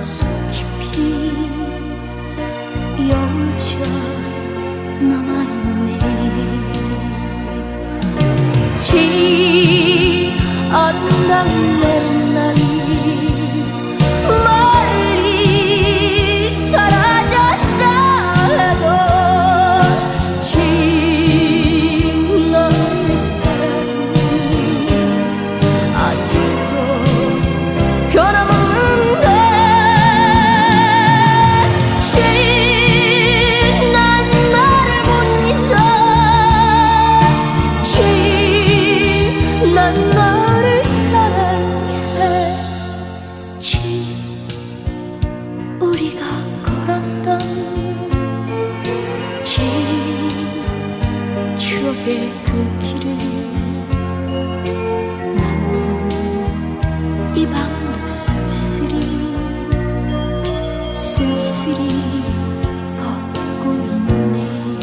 가슴 깊이 여우처럼 남아있네. 지 아름다운 여름날이 멀리 사라졌다 해도 너의 사랑은 아직도 변함없는데 난 나를 못 잊어. 난 너를 사랑해. 우리가 걸었던 추억의 그 길을 난 이 밤도 쓸쓸히 걷고 있네.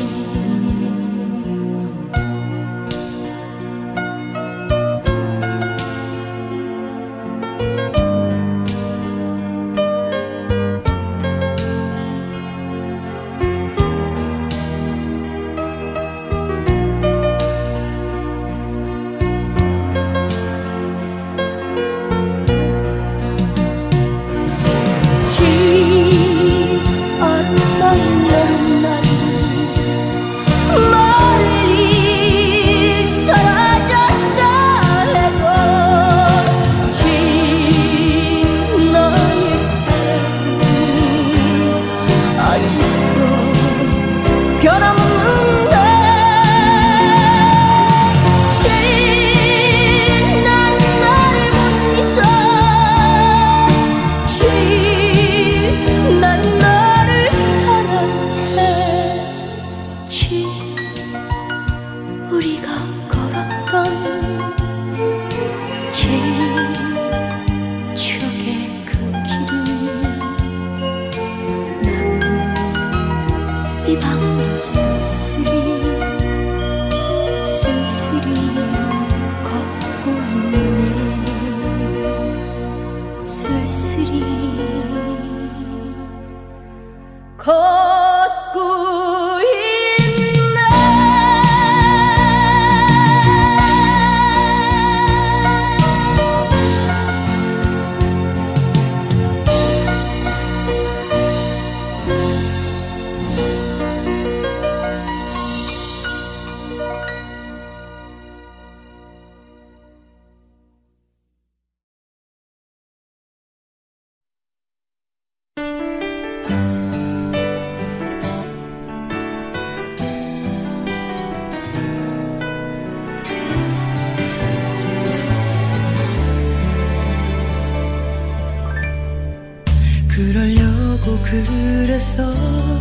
아름다운 여름날이 멀리 사라졌다 해도 너의 사랑은 아직도 변함없는데 난 나를 못 잊어. 난 너를 사랑해. 우리가 걸었던 추억의 그 길을 난 이 밤도 쓸쓸히 걷고 있네. 쓸쓸히 걷고 있네. 그러려고 그랬어.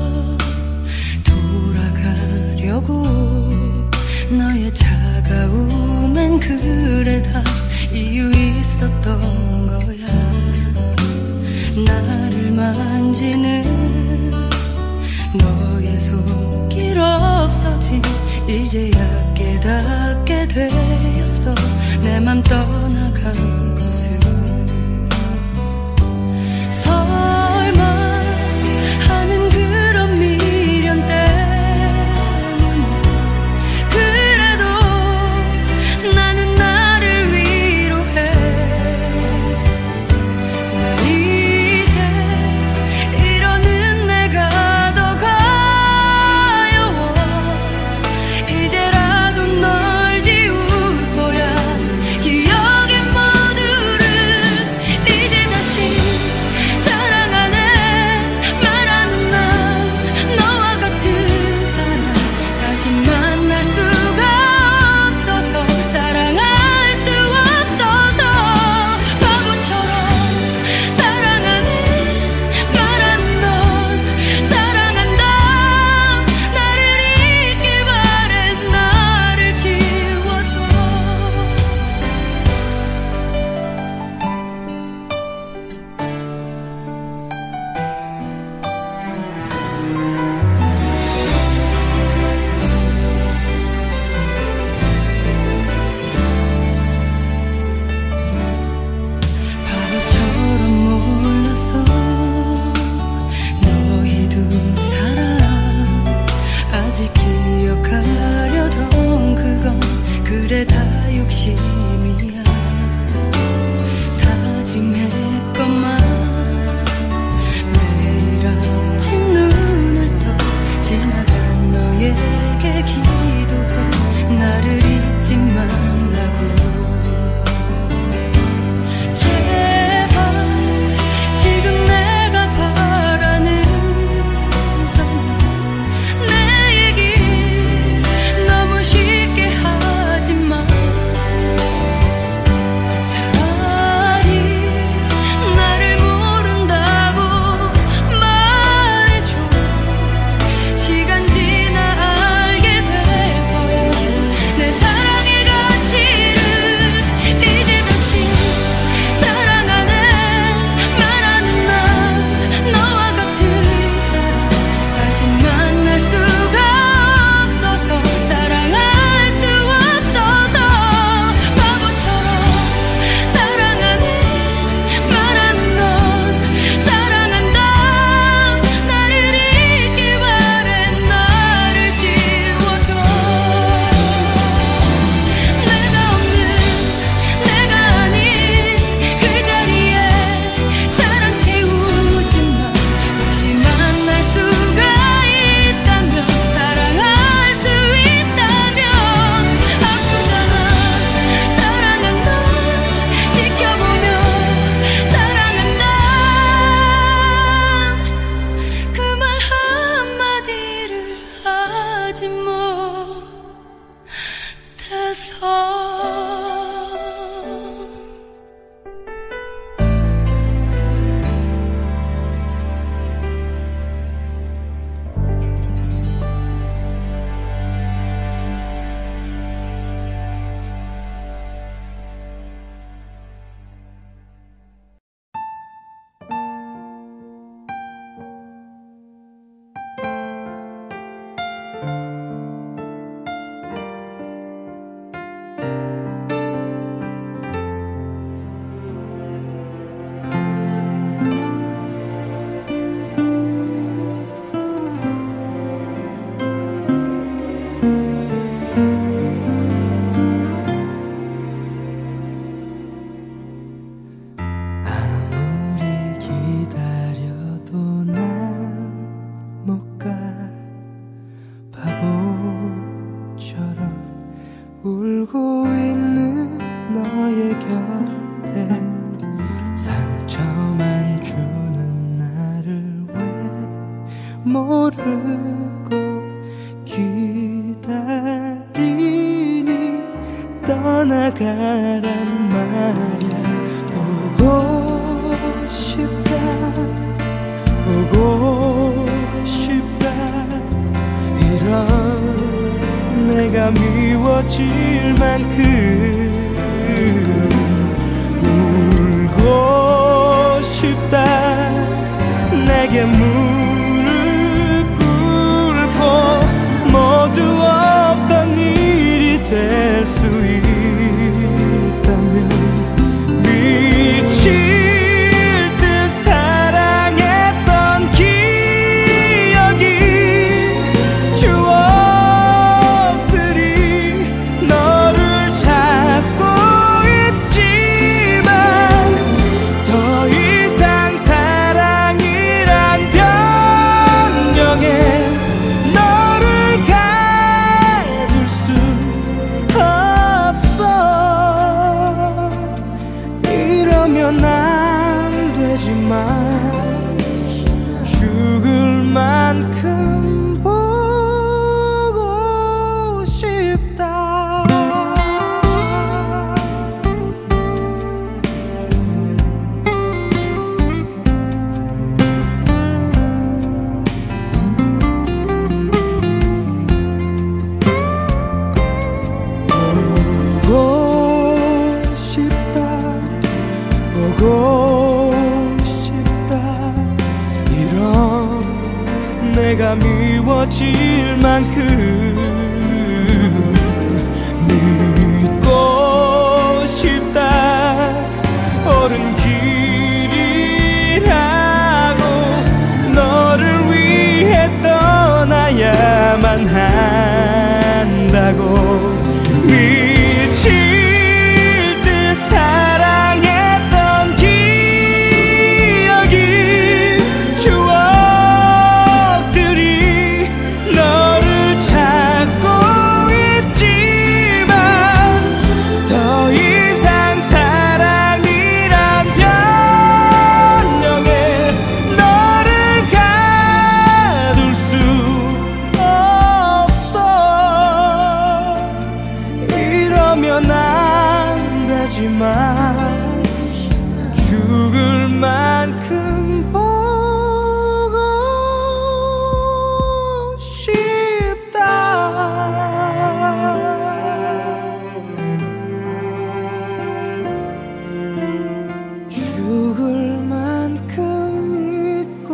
돌아가려고. 너의 차가움엔 그래 다 이유 있었던 거야. 나를 만지는 너의 손길 없어진 이제야 깨닫게 되었어. 내 맘 떠나간 것을. 설마 하는 그런 미련 때문에 그래도 나는 나를 위로해. 나 이제 이러는 내가 더 가여워. 이제라도 널 지울 거야. 기억에 모두 말야 보고 싶다 보고 싶다 이런 내가 미워질 만큼 울고 싶다 내게 무릎 꿇고 모두 없던 일이 될 수 있다면 미칠 듯 사랑했던 기억이 추억들이 너를 찾고 있지만 더 이상 사랑이란 변명에 너를 가둘 수 없어 이러면 안 되지만 죽을 만큼 보고 싶다 보고 싶다 보고 싶다 이런 내가 미워질 만큼 믿고 싶다 옳은 길이라고 너를 위해 떠나야만 한다고 미칠 듯 사랑했던 기억이 추억들이 너를 찾고 있지만 더 이상 사랑이란 변명에 너를 가둘 수 없어 이러면 안 되지만 죽을 만큼 보고 싶다 죽을 만큼 믿고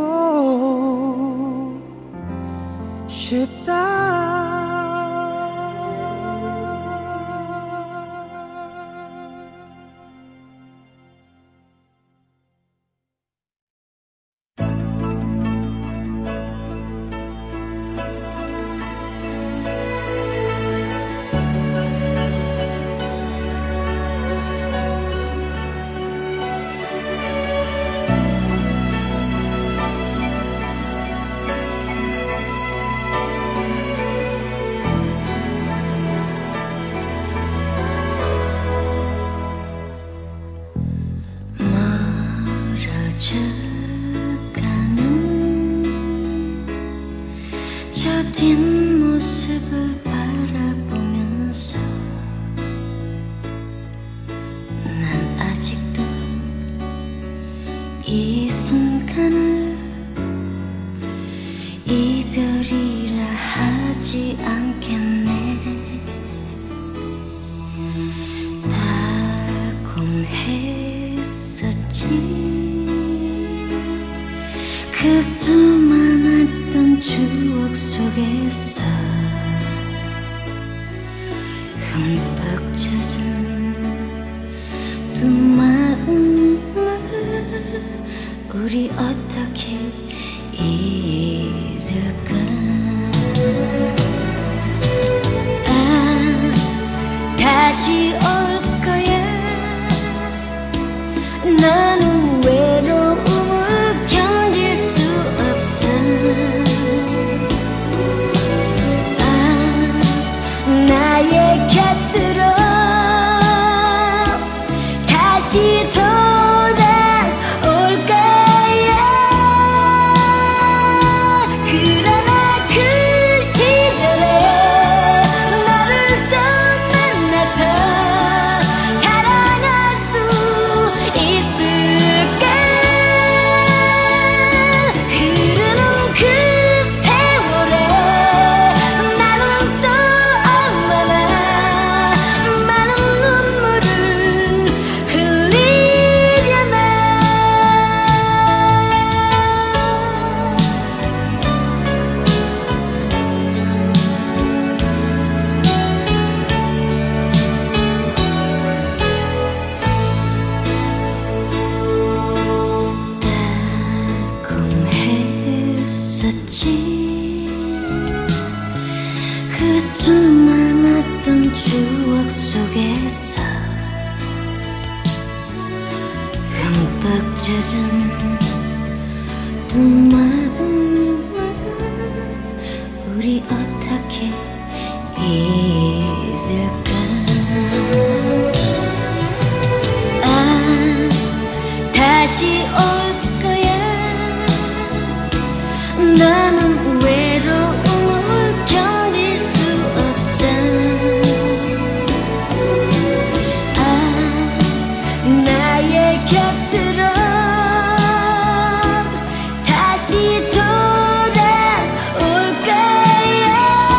싶다 멀어져가는 저 뒷모습을 바라보면서 난 아직도 이 순간을 이별이라 하지 않겠네 달콤했었지 그 수많았던 추억 속에서 흠뻑 젖은 두 마음을 우리 어떻게 잊을까 다시 올 거야 나는 외로움을 견딜 수 없어 나의 곁으로 다시 돌아올 거야 그러나 그 시절에 너를 또 만나서 사랑할 수 속에서 흠뻑 젖은 두 마음을 우리 어떻게 잊을까. 아, 다시 올 거야. 나는 외로움을 견딜 수 없어. 아, 나의 곁으로 다시 돌아올 거야.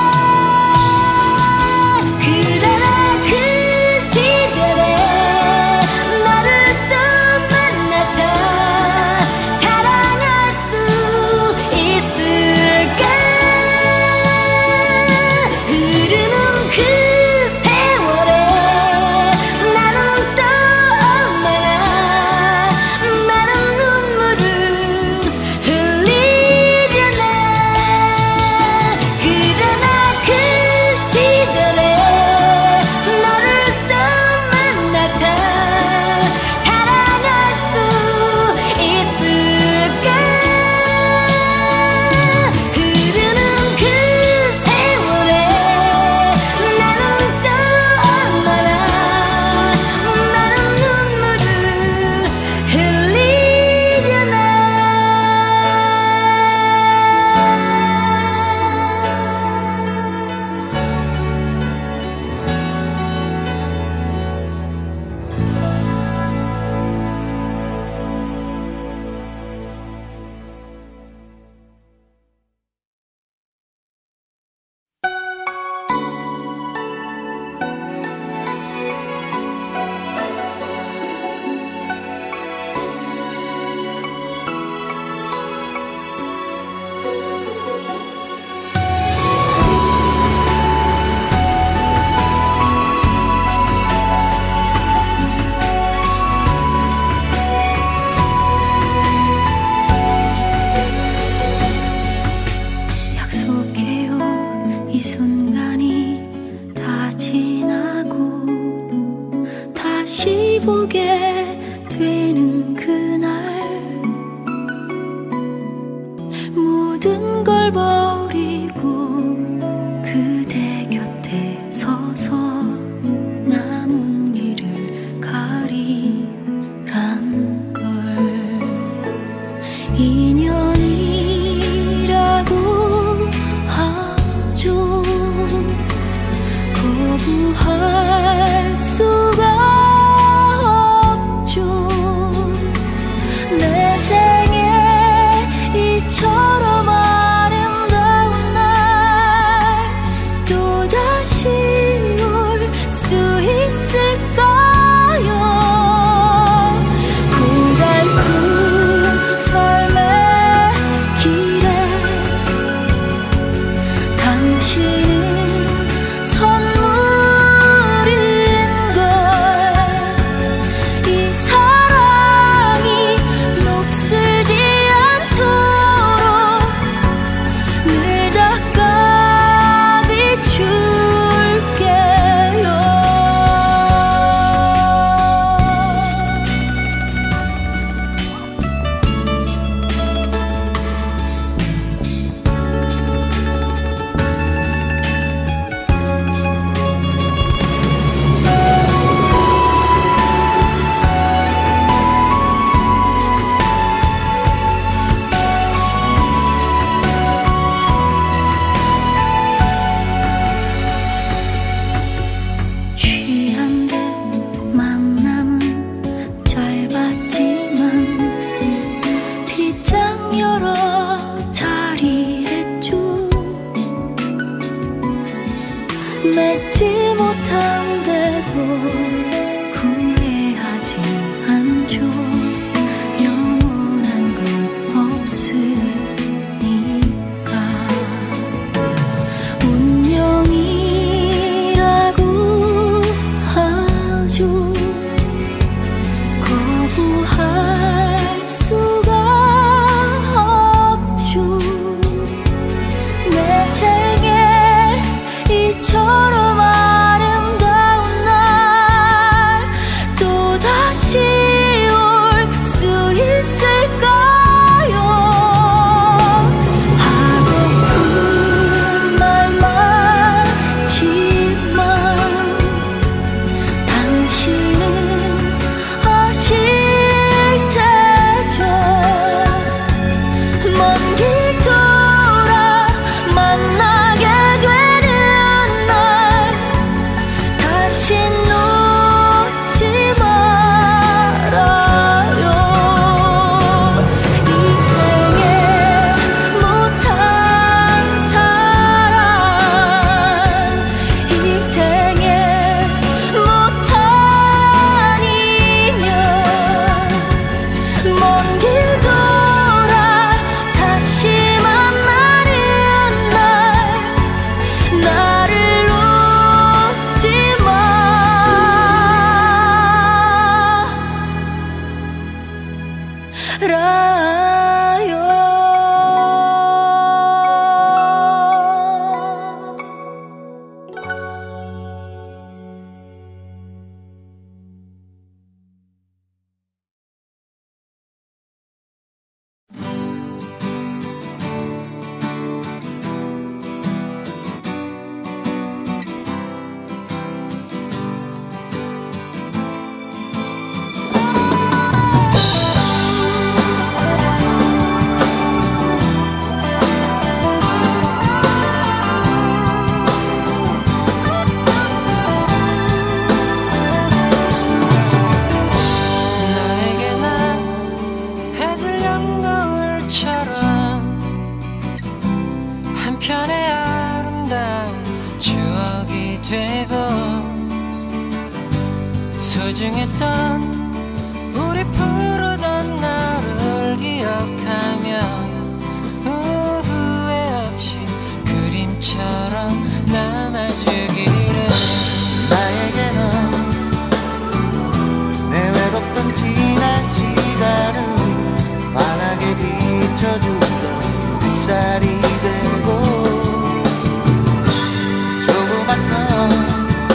그러나 그 시절에 너를 또 만나서 사랑할 수 있을까. 흐르는 그 세월에 나는 또 얼마나 많은 눈물을 흘리려나. 그러나 그 시절에 너를 또 만나서 사랑할 수 있을까. 흐르는 그 세월에 나는 또 얼마나 많은 눈물을 흘리려나. 약속해요. 이 순간이 다 지나고 다시 보게 되는 그날 모든 걸 버리고 그대 곁에 서서 남은 길을 가리란 걸. 인연이라고 하죠. 거부할 수가 없죠. 소중했던 우리 부르던 나를 기억하며 후회 없이 그림처럼 남아주기를. 나에게는 내 외롭던 지난 시간을 환하게 비춰주던 햇살이 되고 조그맣던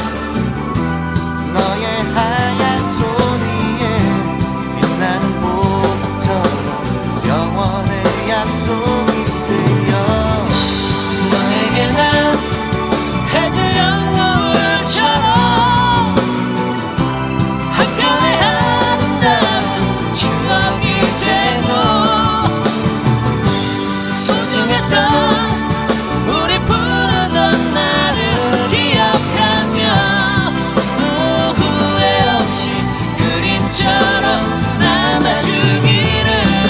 너의 하얀 손 위에 빛나는 보석처럼 영원의 약속이 되어 너에게 난 해질 연노을처럼 한편의 아름다운 추억이 되고 소중했던 우리 부르던 나를 기억하며 후회 없이 그림처럼 남아주기를.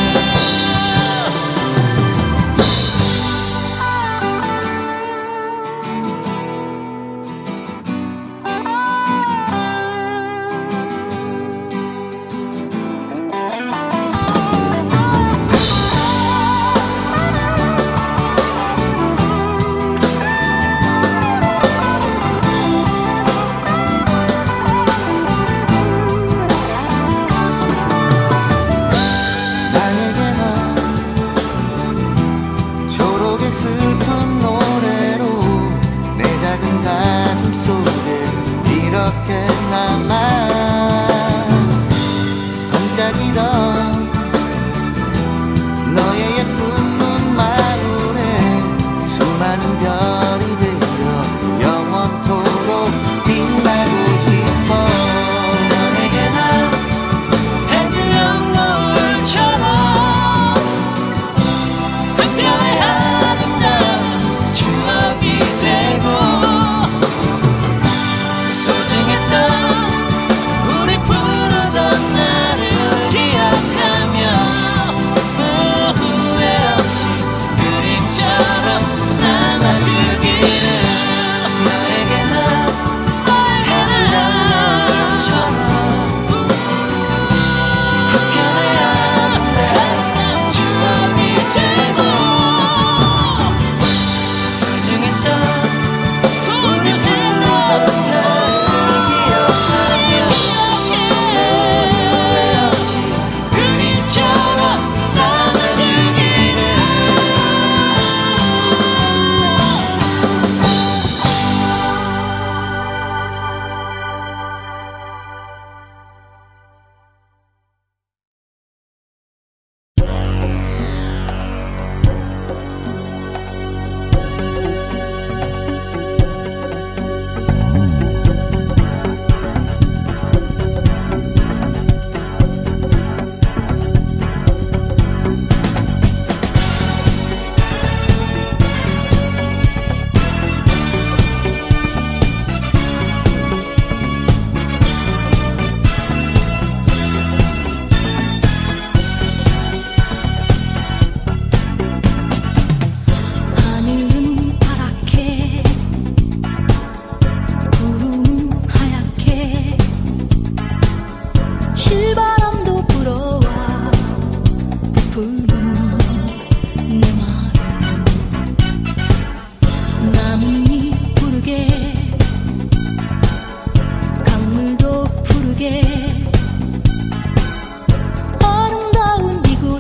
나에게는 초록의 슬픈 노래로 내 작은 가슴 속에 이렇게 남아 반짝이던 너의 예쁜 눈망울에 수많은 별이 되어 영원토록 빛나고 싶어. 너에게 난 해질 연노을처럼 한편의 아름다운 추억이 되고 소중했던 우리 부르던 나를 기억하며 후회 없이 그림처럼 남아주기를. 너에게 난 해질 연노을처럼 한편의 아름다운 추억이 되고 소중했던 우리 부르던 나를 기억하며 후회 없이 그림처럼 남아주기를. 하늘은 파랗게 구름은 하얗게 실바람도 불어와 부르는 내 마음 나뭇잎 푸르게 강물도 푸르게 아름다운 이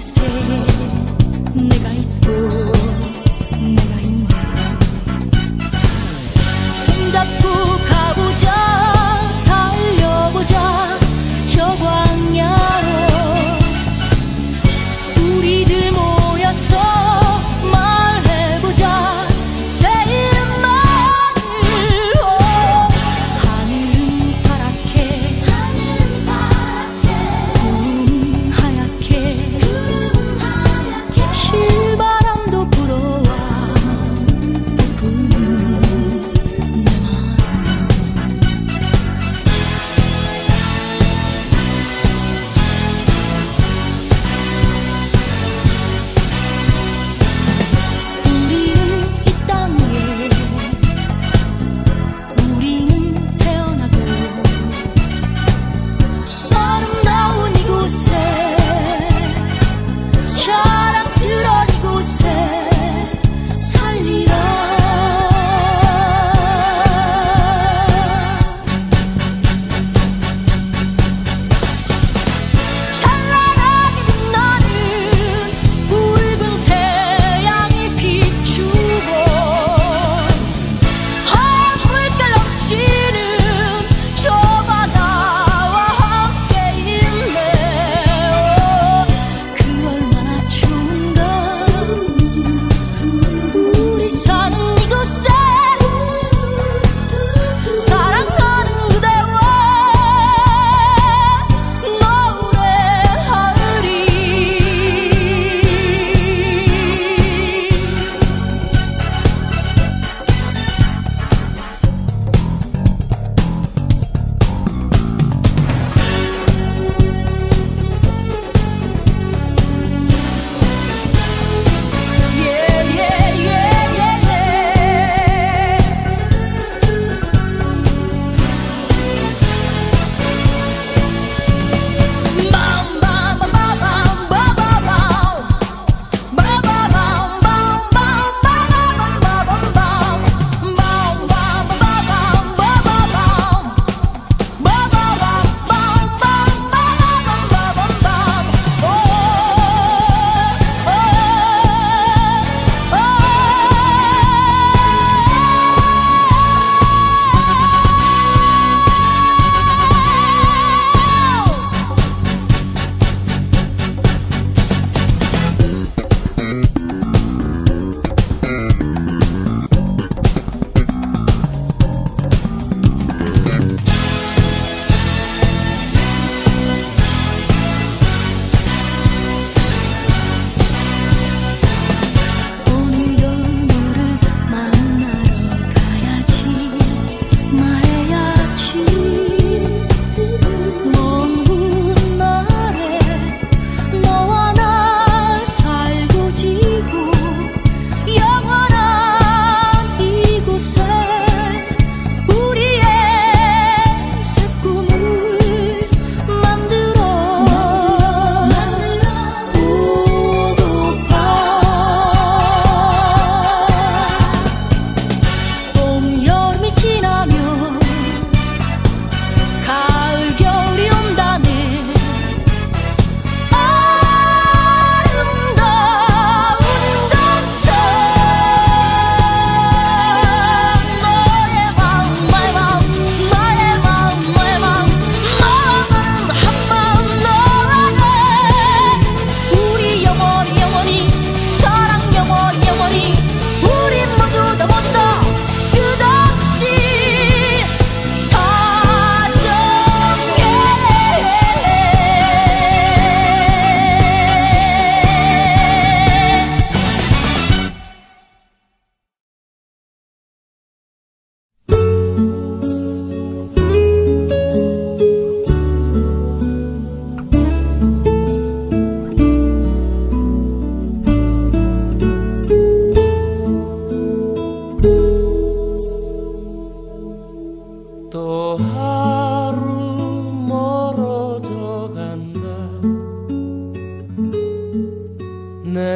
내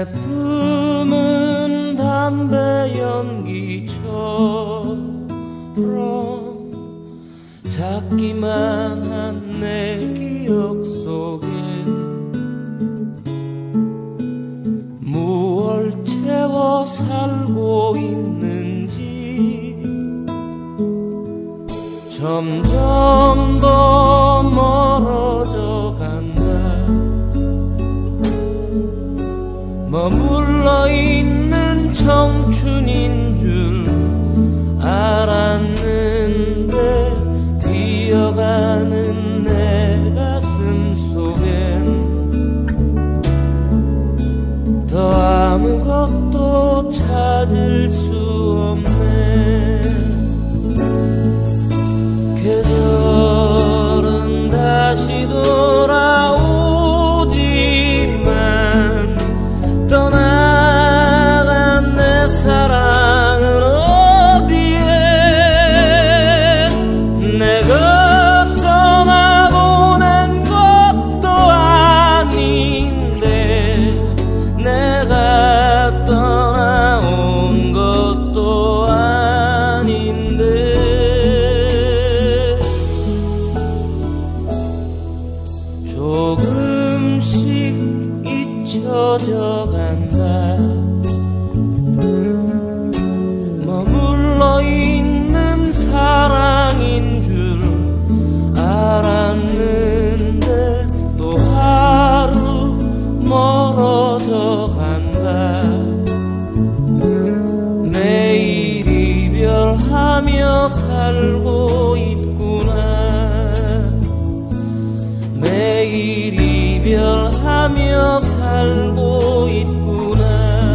품은 담배 연기처럼 작기만 한 내 기억 속엔 무얼 채워 살고 있는지 점점 더 멀어져 간다. 머물러 있는 청춘인 줄 알았는데 뛰어가는 내 가슴 속엔 더 아무것도 찾을 수 없네. 계절은 다시 돌아오지만 떠나간 내 사랑은 어디에. 내가 떠나보낸 것도 아닌데 내가 떠나온 것도 아닌데 조금씩 잊혀져 간다. 머물러 있는 사랑인 줄 알았는데 또 하루 멀어져 간다. 매일 이별하며 살고 있구나. 매일 이별하며 살고 있구나.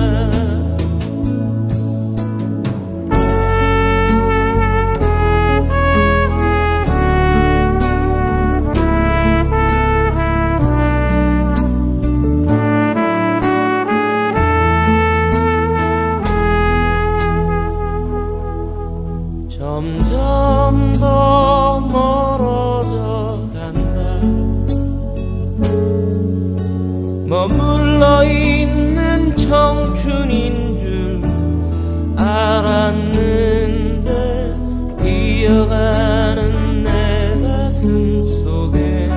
점점 더 멀어져 간다. 머물러 있는 청춘인 줄 알았는데 뛰어가는 내 가슴 속에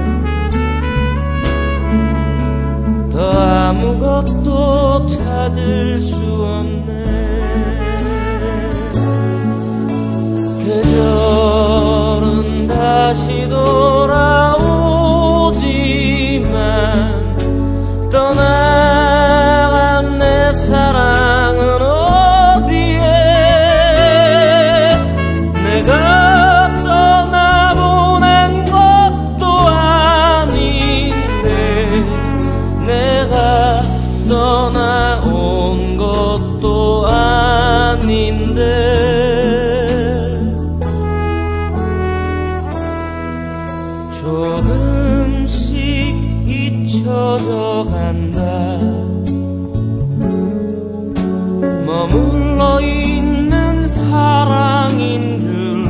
더 아무것도 찾을 수 없네. 계절은 다시 돌아오지만 떠나간 내 사랑은 어디에. 내가 떠나보낸 것도 아닌데 내가 떠나온 것도 아닌데 조금씩 잊혀져 간다. 머물러 있는 사랑인 줄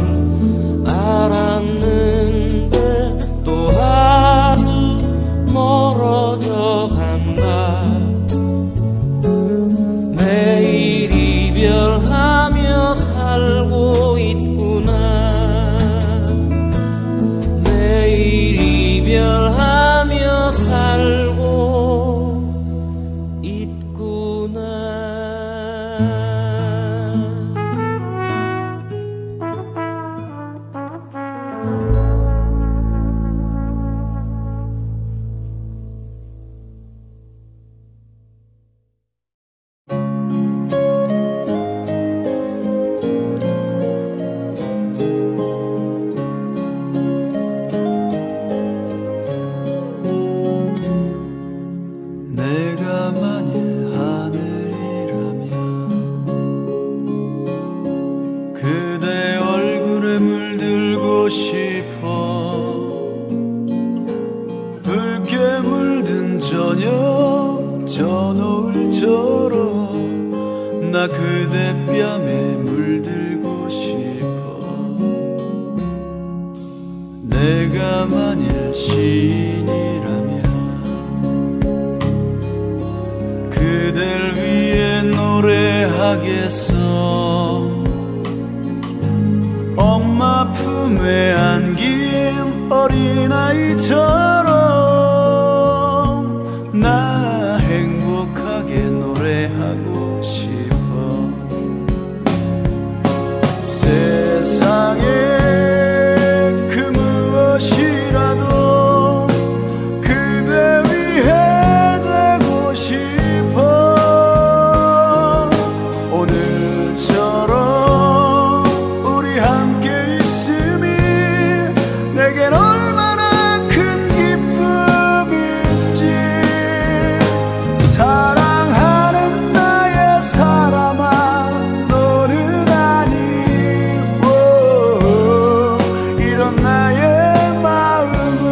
알았는데 또 하루 멀어져 간다. 매일 이별하며 살고 있구나. 매일 이별하며 살고 있구나. 내가 만일 하늘이라면 그대 얼굴에 물들고 싶어. 붉게 물든 저녁 저 노을처럼 나 그대 뺨에 물들고 싶어. 내가 만일 시인이라면 그대 가겠어. 엄마 품에 안긴 어린아이처럼 나 행복하게 노래하고 싶어. 세상에 그 무엇이라도 그대 위해 되고 싶어. 오늘처럼 우리 함께 있음이 내겐 얼마나 큰 기쁨인지. 사랑하는 나의 사람아 너는 아니고 이런 나의 마음은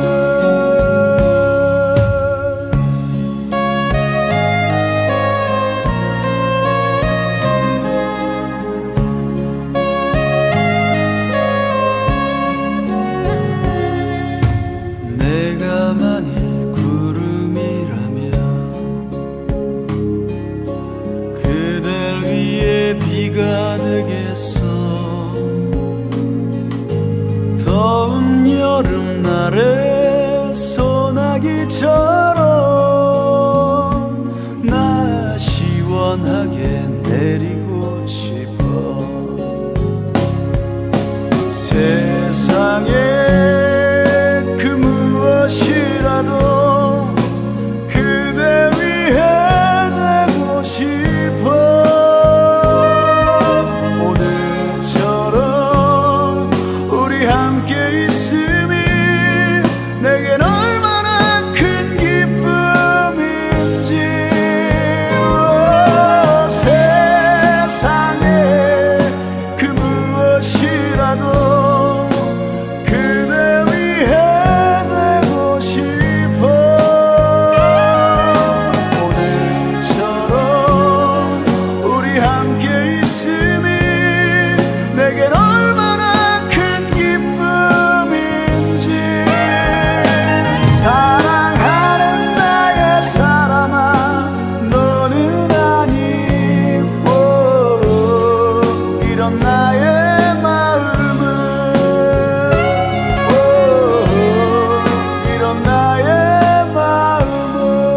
내가 만일 구름이라면 그댈 위해 비가 되겠어. 더운 여름날에 소나기처럼 나 시원하게 내리고 싶어. 세상에 그 무엇이라도 그대 위해 되고 싶어. 오늘처럼 우리 함께 있음이 내겐 얼마나 큰 기쁨인지. 세상에 그 무엇이라도 그대 위해 되고 싶어. 오늘처럼 우리 함께 있음이 내겐 얼마나 큰 기쁨인지. 사랑하는 나의 사람아 너는 아니고 이런 나의 마음은 이런 나의 마음은.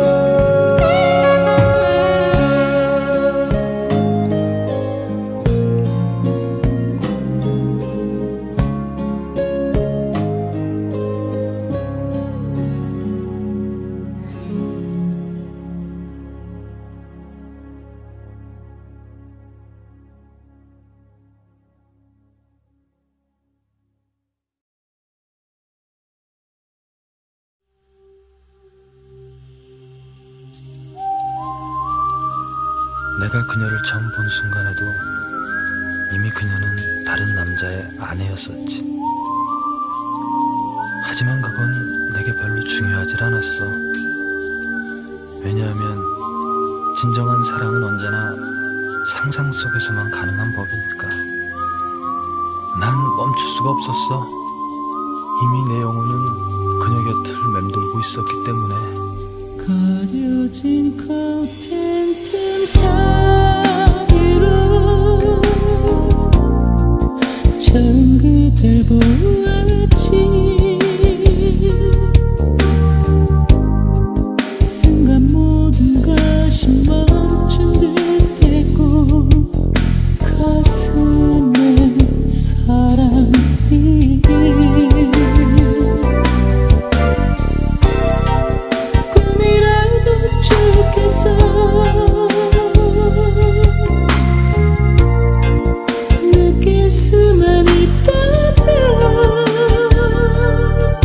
내가 그녀를 처음 본 순간에도 이미 그녀는 다른 남자의 아내였었지. 하지만 그건 내게 별로 중요하질 않았어. 왜냐하면 진정한 사랑은 언제나 상상 속에서만 가능한 법이니까. 난 멈출 수가 없었어. 이미 내 영혼은 그녀 곁을 맴돌고 있었기 때문에. 가려진 커튼 틈 사이로 처음 그댈 보았지. 순간 모든 것이 멈춘 듯했고 가슴에 사랑이 꿈이라도 좋겠어. 느낄 수만 있다면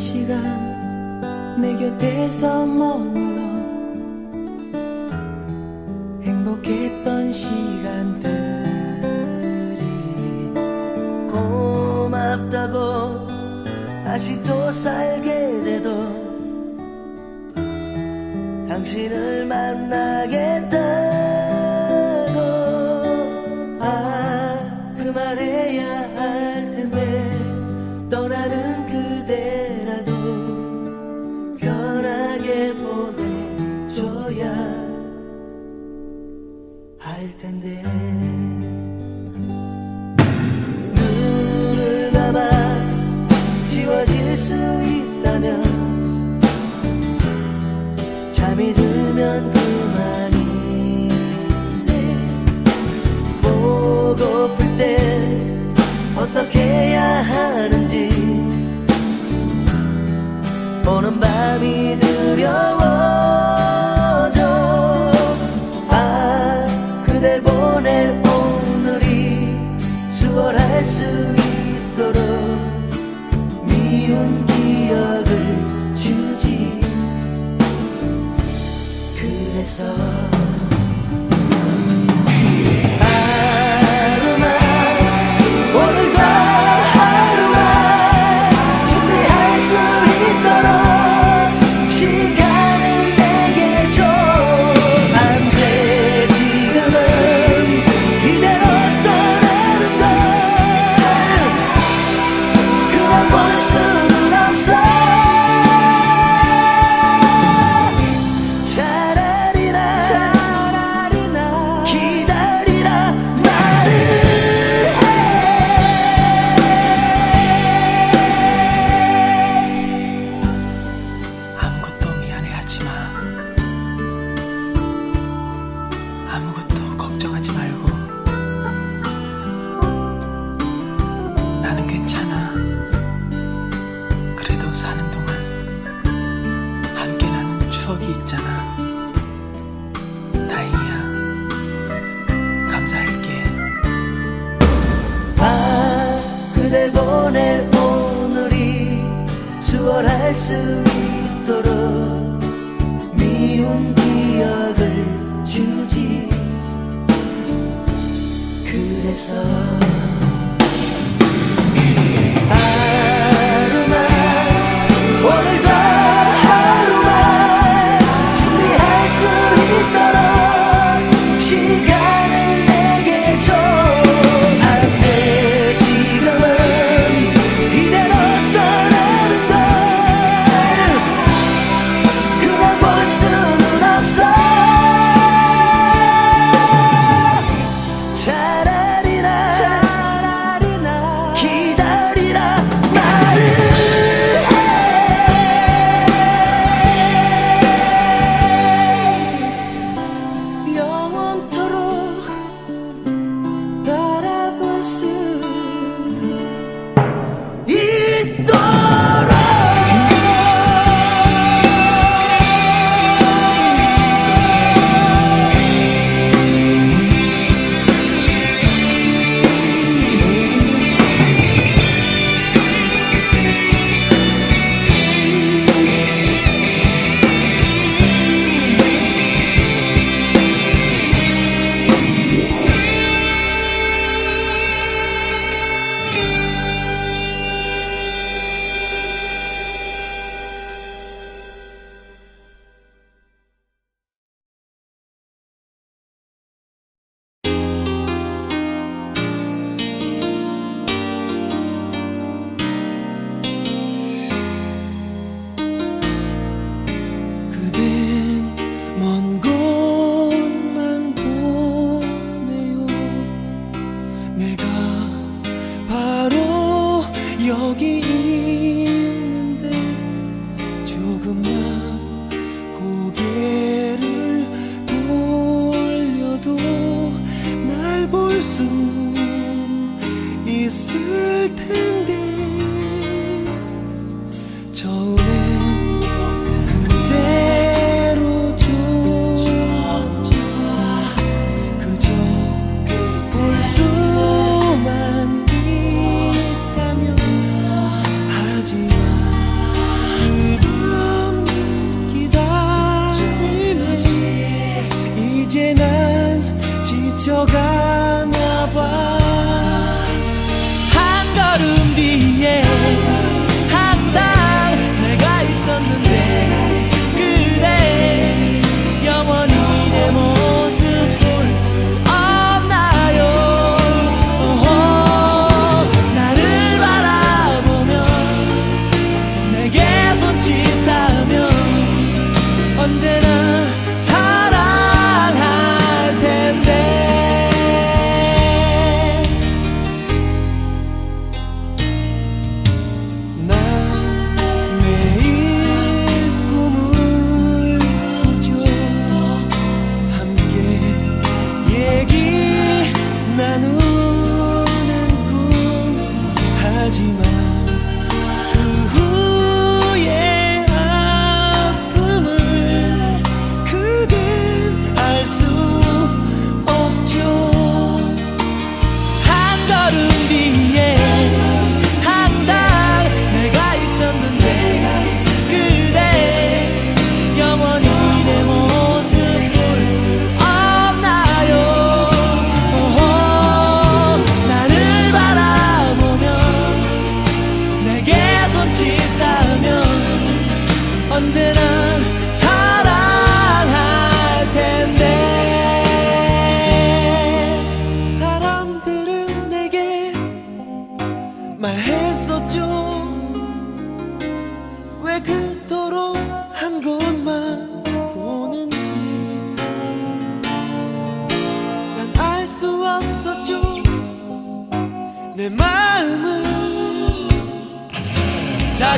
시간 내 곁에서 머물러 행복했던 시간들이 고맙다고 다시 또 살게 돼도 당신을 만나겠다고 그 말해야 할 텐데 떠나는 그대라도 편하게 보내줘야 할 텐데 눈을 감아 지워질 수 있다면 잠이 들면 그만인데 보고플 때 어떻게 해야 하는지 오는 밤이 두려워져 그댈 보낼 오늘이 수월할 수 있도록 미운 기억을 주지 그래서 그댈 보낼 오늘이 수월할 수 있도록 미운 기억을 주지 그래서 하루만 오늘도 하루만 준비할 수 있도록 시간을 내게 줘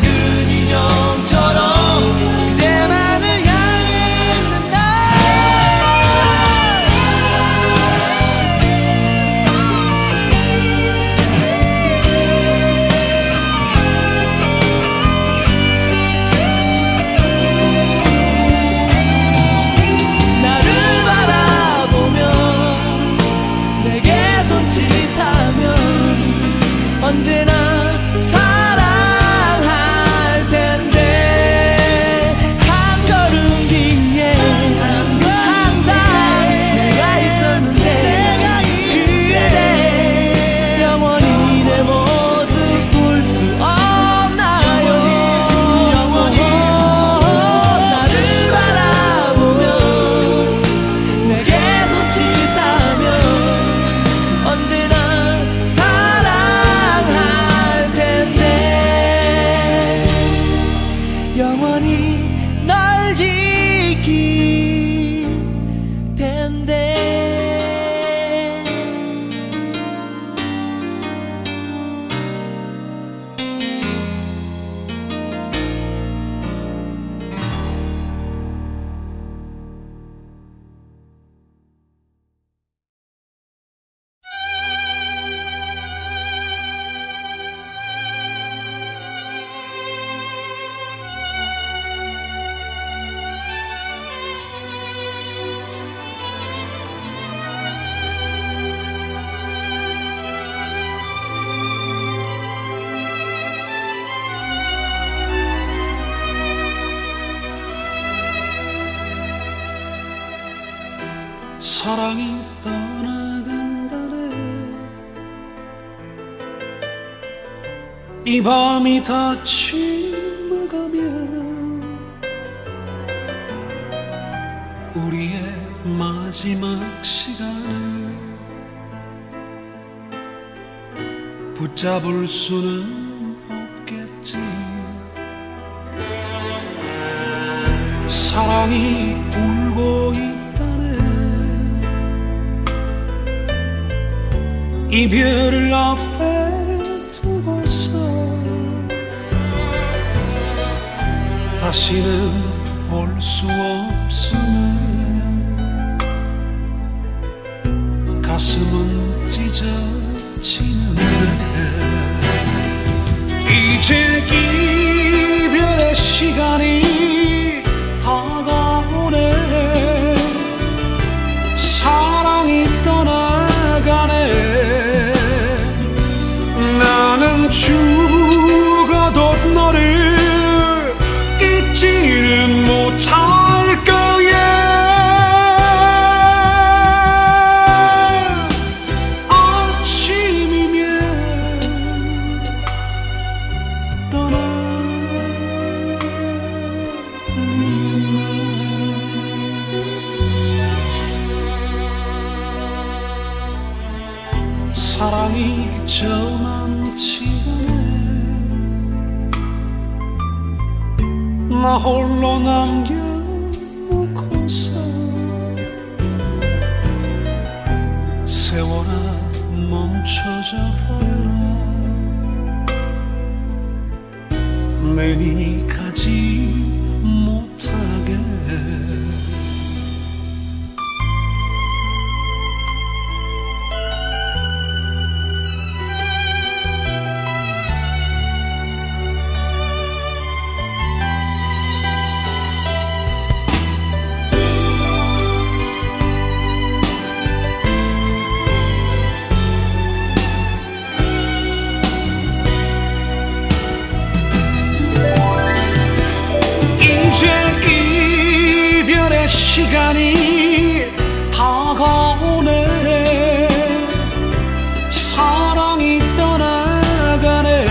작은 인형처럼 그대만을 향해 있는 날 나를 바라보며 내게 손짓하면 언제나 사랑할 텐데 한 걸음 뒤에 항상 내가 있었는데 그대 영원히 내 모습 볼 수 없나요 나를 바라보며 내게 손짓하면 언제나 사랑할 텐데 영원히 널 지킬 텐데 사랑이 떠나간다네 이 밤이 다 지나가면 우리의 마지막 시간을 붙잡을 수는 없겠지 사랑이 울고 이별을 앞에 두고서 다시는 볼 수 없으면 가슴은 찢어지는데 이제 이별의 시간이 다가오네 사랑이 떠나가네 나는 죽어도 너를 잊지는 못할 거야 아침이면 떠나리만 사랑이 저만치가네 나 홀로 남겨놓고서 세월아 멈춰져 버려라 매니 가지 못하게 시간이 다가오네 사랑이 떠나가네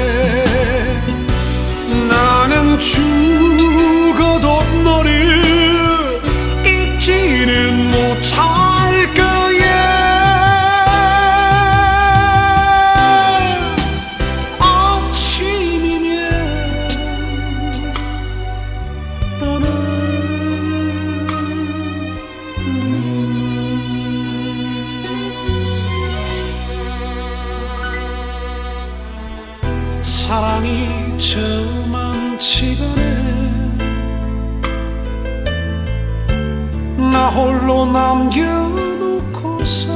나는 죽어도 너를 잊지는 못할 거야 아침이면 사랑이 저만 시간에 나 홀로 남겨놓고서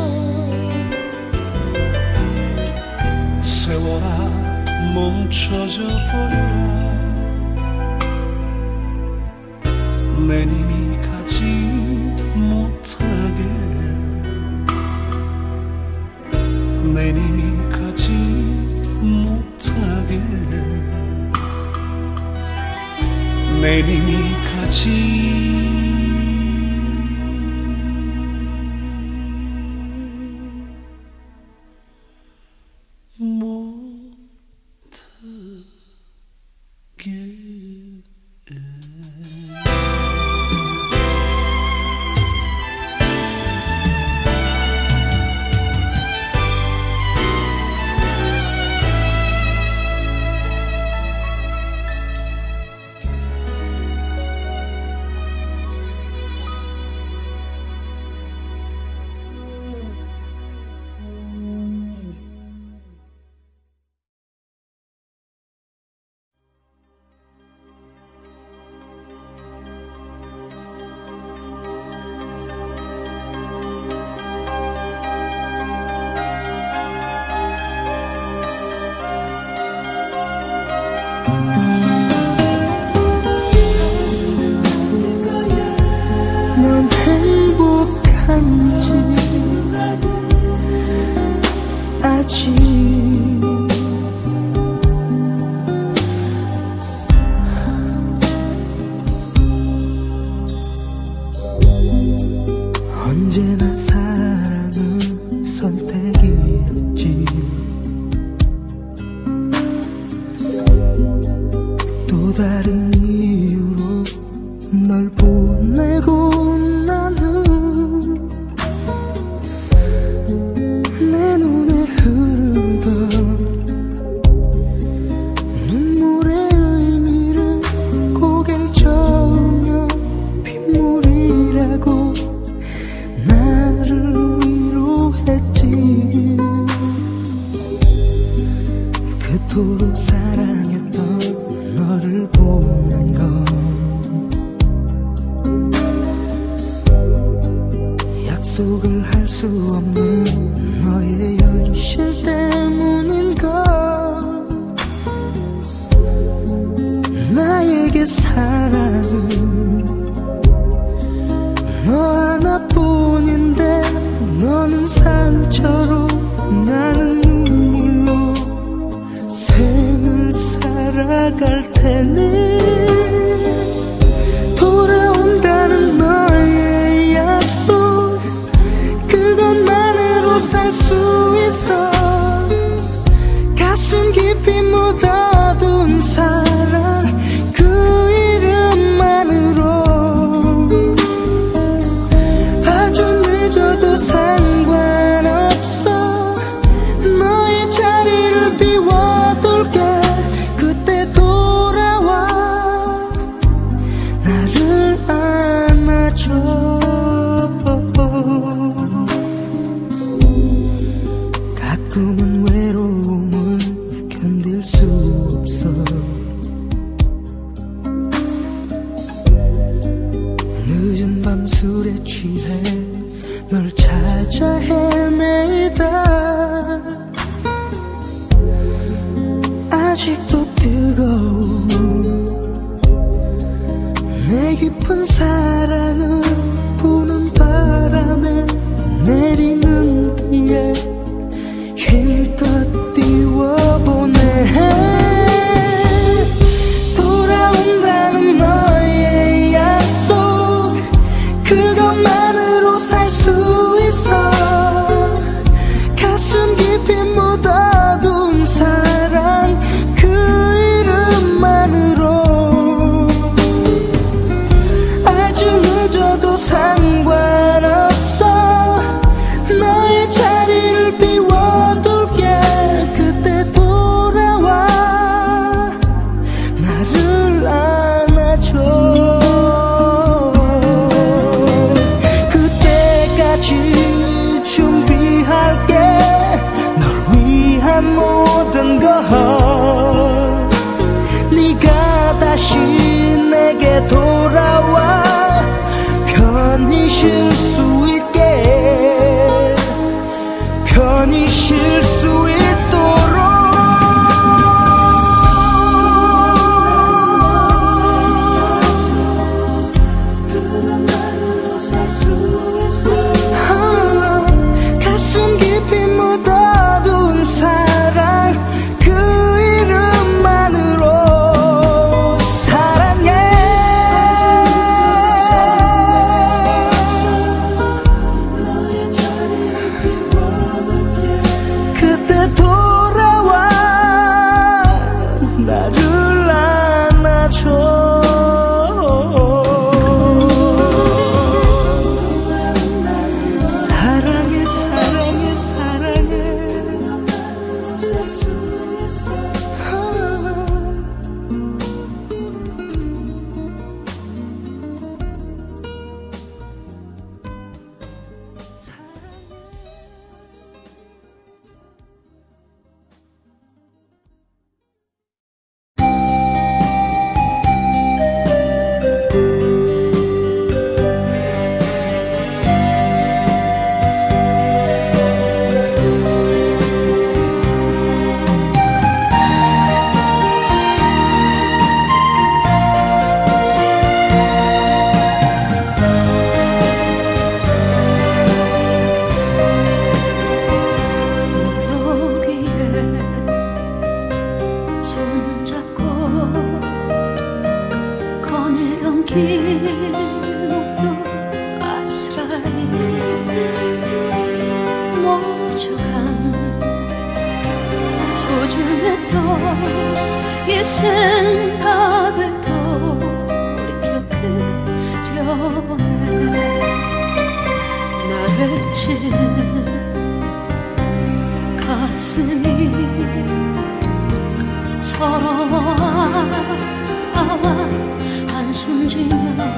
세월아 멈춰져 버려라. 내 님이 가지 못하게 내 님이 가지 못하게 내 님이 가지 언제나 사랑은 선택이었지. 또 다른 이유로 널 보내고 나는 내 눈에 흐르던 눈물의 의미를 고개를 저으며 빗물이라고 나를 위로했지. 그토록 사랑했던 너를 보는 건 약속을 할 수 없는 너의 현실 때문인가. 나에게 사랑은 너 하나뿐인데 너는 상처로 나는 눈물로 생을 살아갈 테니 돌아온다는 너의 약속 그것만으로 살 수 있어. 가슴 깊이 묻어둔 사랑 그 이름만으로 아주 늦어도 상관없어. 너의 자리를 비워둘게. 그때 돌아와 나를 안아줘. 가끔은 외로움을 견딜 수 없어. 늦은 밤 술에 취해 널 찾아 헤매다 아직도 뜨거운 내 깊은 사랑을 부는 바람에 내리는 비에 힘껏 띄워보내. 돌아온다는 너의 약속 그것만으로 살 수 있어. 다시 내게 돌아와 편히 쉴 수 있게 편히 쉴 수 있도록 가슴 깊이 묻어둔 사랑 그 이름만으로 사랑해. 그때 돌아와 나를 안아줘. 사랑해 사랑해 사랑해. 손잡고 거닐던 길목도 아스라이 노죽한 소중했던 이 생각을 돌이켜 그려보네. 말했지 가슴이 서러워와 한숨 지며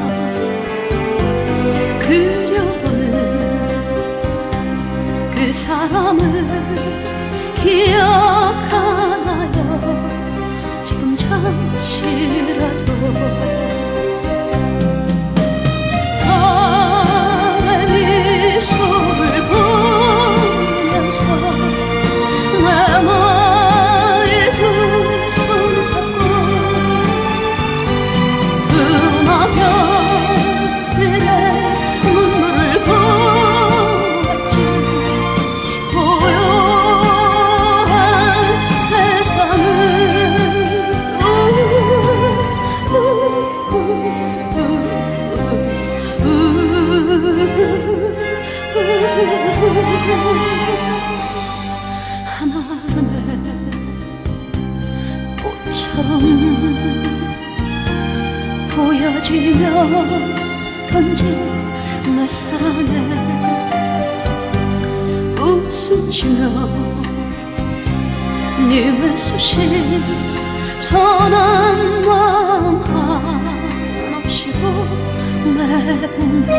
그려보는 그 사람을 기억하나요? 지금 잠시라도 너의 미소를 보면서 내 머리 두 손 잡고 두마별들의 눈물을 보았지. 고요한 세상을 한아름의 꽃처럼 보여지며 던진 내 사랑에 웃음주며 네 외소식 전한 마음 한없이도 내본다.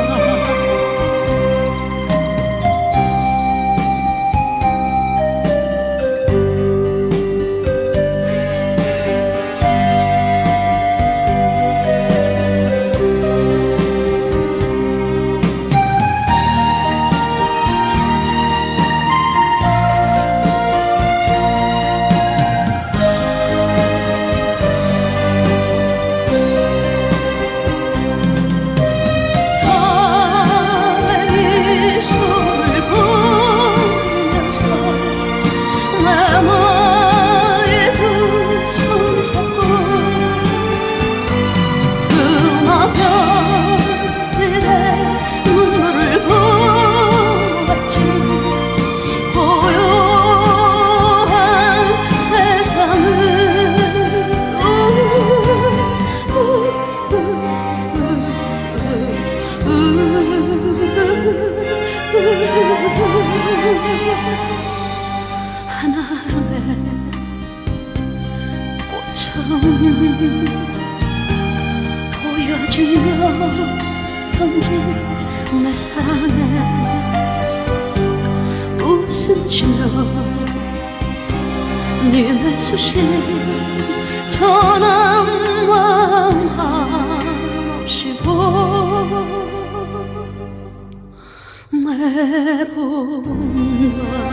한아름의 꽃처럼 보여지며 던진 내 사랑에 웃음주며 네 외소식 전함과 매본다